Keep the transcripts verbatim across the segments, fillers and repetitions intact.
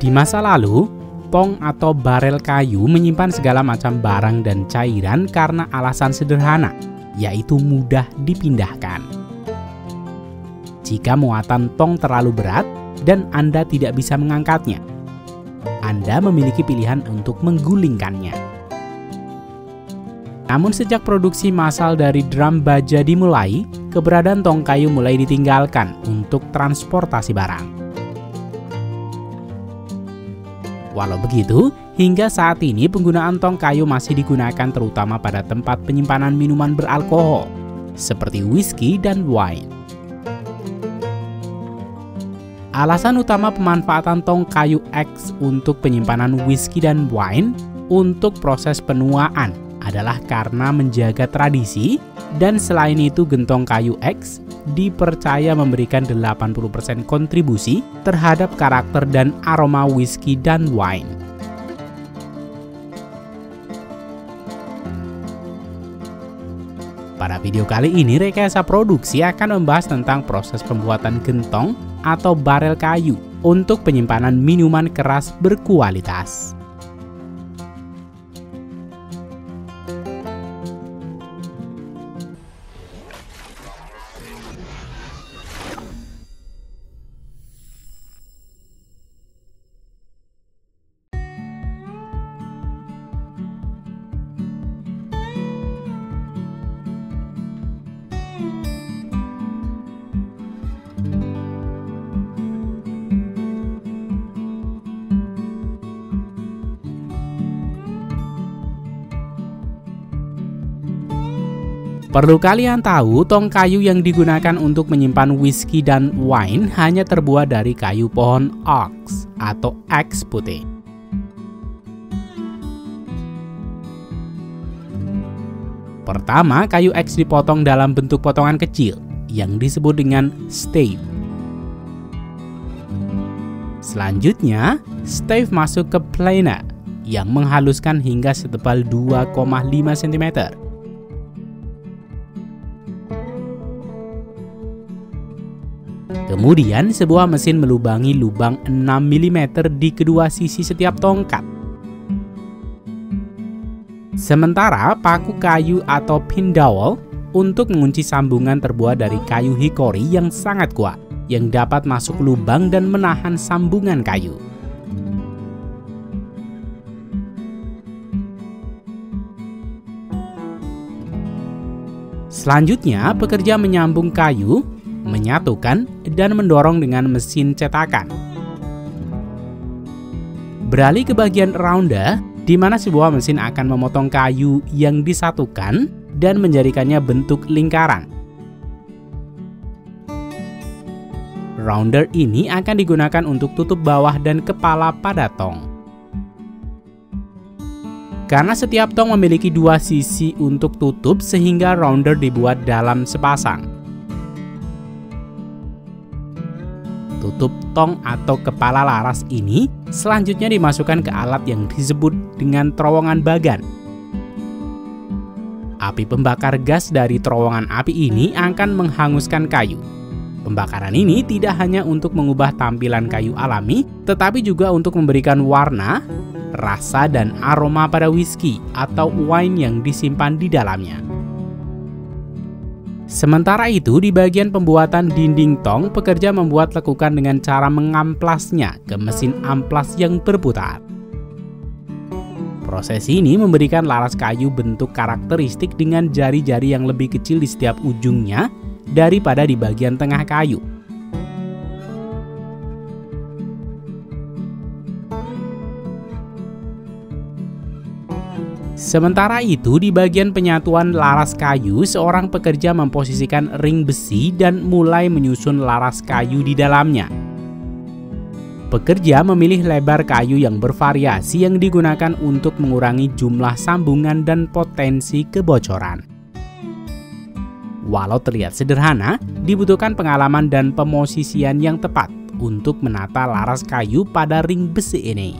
Di masa lalu, tong atau barel kayu menyimpan segala macam barang dan cairan karena alasan sederhana, yaitu mudah dipindahkan. Jika muatan tong terlalu berat dan Anda tidak bisa mengangkatnya, Anda memiliki pilihan untuk menggulingkannya. Namun sejak produksi massal dari drum baja dimulai, keberadaan tong kayu mulai ditinggalkan untuk transportasi barang. Walau begitu, hingga saat ini penggunaan tong kayu masih digunakan terutama pada tempat penyimpanan minuman beralkohol, seperti whisky dan wine. Alasan utama pemanfaatan tong kayu X untuk penyimpanan whisky dan wine untuk proses penuaan adalah karena menjaga tradisi, dan selain itu gentong kayu X dipercaya memberikan delapan puluh persen kontribusi terhadap karakter dan aroma whisky dan wine. Pada video kali ini, Rekayasa Produksi akan membahas tentang proses pembuatan gentong atau barel kayu untuk penyimpanan minuman keras berkualitas. Perlu kalian tahu, tong kayu yang digunakan untuk menyimpan whisky dan wine hanya terbuat dari kayu pohon ox atau X putih. Pertama, kayu X dipotong dalam bentuk potongan kecil yang disebut dengan stave. Selanjutnya, stave masuk ke planer yang menghaluskan hingga setebal dua koma lima sentimeter. Kemudian sebuah mesin melubangi lubang enam milimeter di kedua sisi setiap tongkat. Sementara paku kayu atau pin dowel untuk mengunci sambungan terbuat dari kayu hickory yang sangat kuat, yang dapat masuk lubang dan menahan sambungan kayu. Selanjutnya, pekerja menyambung kayu, menyatukan, dan mendorong dengan mesin cetakan. Beralih ke bagian rounder, di mana sebuah mesin akan memotong kayu yang disatukan dan menjadikannya bentuk lingkaran. Rounder ini akan digunakan untuk tutup bawah dan kepala pada tong. Karena setiap tong memiliki dua sisi untuk tutup, sehingga rounder dibuat dalam sepasang. Tutup tong atau kepala laras ini selanjutnya dimasukkan ke alat yang disebut dengan terowongan bagan. Api pembakar gas dari terowongan api ini akan menghanguskan kayu. Pembakaran ini tidak hanya untuk mengubah tampilan kayu alami, tetapi juga untuk memberikan warna, rasa, dan aroma pada whisky atau wine yang disimpan di dalamnya. Sementara itu, di bagian pembuatan dinding tong, pekerja membuat lekukan dengan cara mengamplasnya ke mesin amplas yang berputar. Proses ini memberikan laras kayu bentuk karakteristik dengan jari-jari yang lebih kecil di setiap ujungnya daripada di bagian tengah kayu. Sementara itu, di bagian penyatuan laras kayu, seorang pekerja memposisikan ring besi dan mulai menyusun laras kayu di dalamnya. Pekerja memilih lebar kayu yang bervariasi yang digunakan untuk mengurangi jumlah sambungan dan potensi kebocoran. Walau terlihat sederhana, dibutuhkan pengalaman dan pemosisian yang tepat untuk menata laras kayu pada ring besi ini.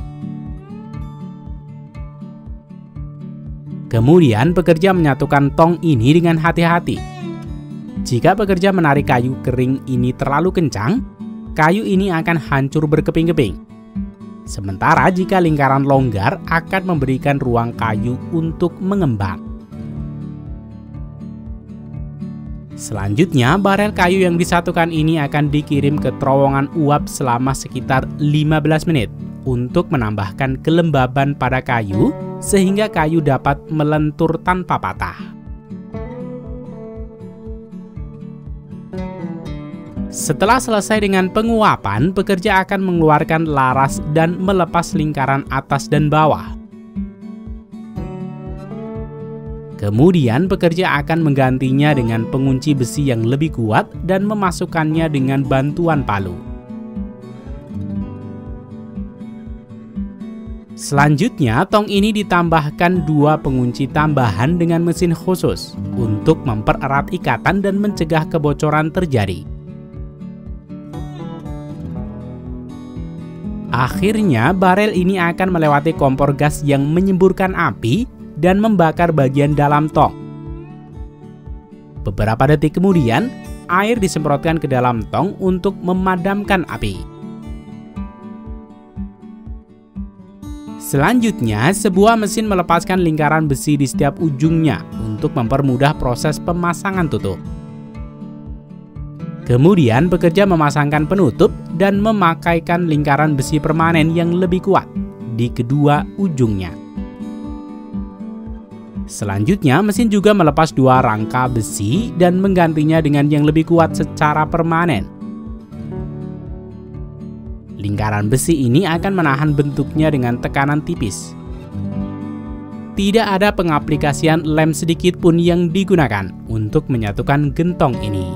Kemudian pekerja menyatukan tong ini dengan hati-hati. Jika pekerja menarik kayu kering ini terlalu kencang, kayu ini akan hancur berkeping-keping. Sementara jika lingkaran longgar akan memberikan ruang kayu untuk mengembang. Selanjutnya, barel kayu yang disatukan ini akan dikirim ke terowongan uap selama sekitar lima belas menit untuk menambahkan kelembaban pada kayu sehingga kayu dapat melentur tanpa patah. Setelah selesai dengan penguapan, pekerja akan mengeluarkan laras dan melepas lingkaran atas dan bawah. Kemudian pekerja akan menggantinya dengan pengunci besi yang lebih kuat dan memasukkannya dengan bantuan palu. Selanjutnya, tong ini ditambahkan dua pengunci tambahan dengan mesin khusus untuk mempererat ikatan dan mencegah kebocoran terjadi. Akhirnya, barel ini akan melewati kompor gas yang menyemburkan api dan membakar bagian dalam tong. Beberapa detik kemudian, air disemprotkan ke dalam tong untuk memadamkan api. Selanjutnya, sebuah mesin melepaskan lingkaran besi di setiap ujungnya untuk mempermudah proses pemasangan tutup. Kemudian, pekerja memasangkan penutup dan memakaikan lingkaran besi permanen yang lebih kuat di kedua ujungnya. Selanjutnya, mesin juga melepas dua rangka besi dan menggantinya dengan yang lebih kuat secara permanen. Lingkaran besi ini akan menahan bentuknya dengan tekanan tipis. Tidak ada pengaplikasian lem sedikit pun yang digunakan untuk menyatukan gentong ini.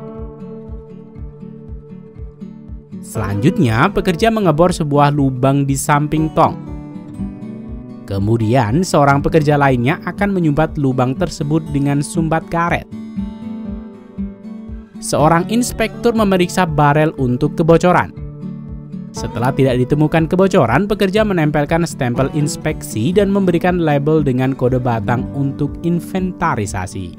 Selanjutnya, pekerja mengebor sebuah lubang di samping tong. Kemudian, seorang pekerja lainnya akan menyumbat lubang tersebut dengan sumbat karet. Seorang inspektur memeriksa barel untuk kebocoran. Setelah tidak ditemukan kebocoran, pekerja menempelkan stempel inspeksi dan memberikan label dengan kode batang untuk inventarisasi.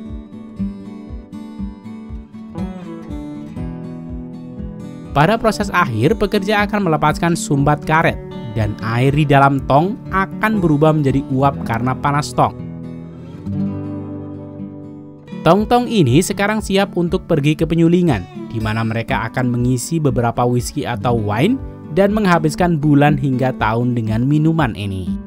Pada proses akhir, pekerja akan melepaskan sumbat karet dan air di dalam tong akan berubah menjadi uap karena panas tong. Tong-tong ini sekarang siap untuk pergi ke penyulingan, di mana mereka akan mengisi beberapa whisky atau wine dan menghabiskan bulan hingga tahun dengan minuman ini.